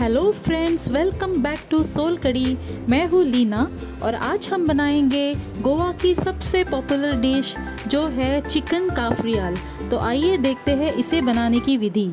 Hello friends, welcome back to सोल कड़ी। मैं हूँ लीना और आज हम बनाएंगे गोवा की सबसे पॉपुलर डिश जो है चिकन काफ्रियाल। तो आइए देखते हैं इसे बनाने की विधि।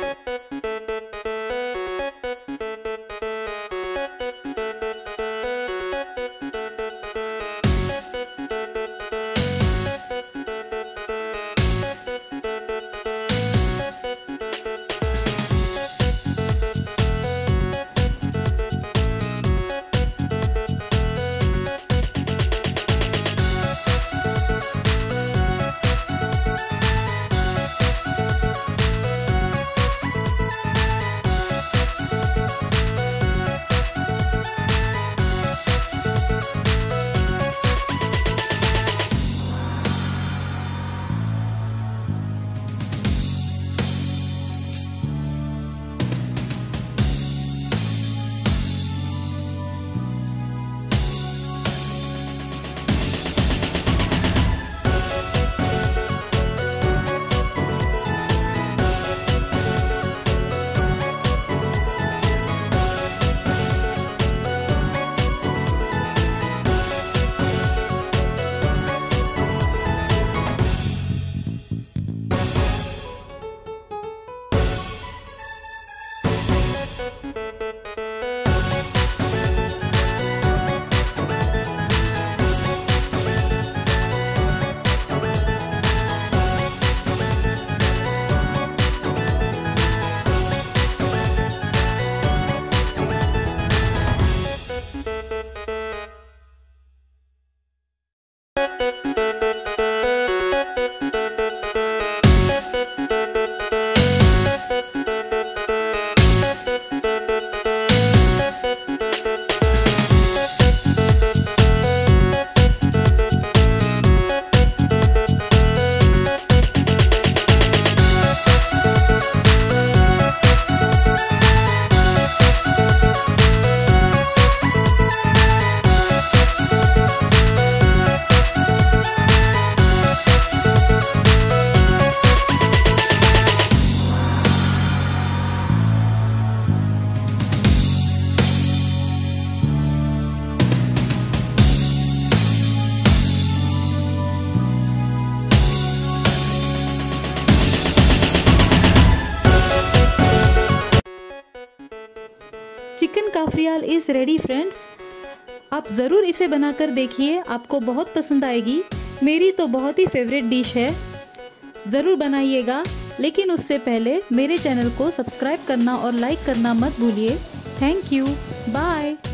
चिकन काफ्रियाल इज़ रेडी फ्रेंड्स। आप ज़रूर इसे बनाकर देखिए, आपको बहुत पसंद आएगी। मेरी तो बहुत ही फेवरेट डिश है, ज़रूर बनाइएगा। लेकिन उससे पहले मेरे चैनल को सब्सक्राइब करना और लाइक करना मत भूलिए। Thank you, bye.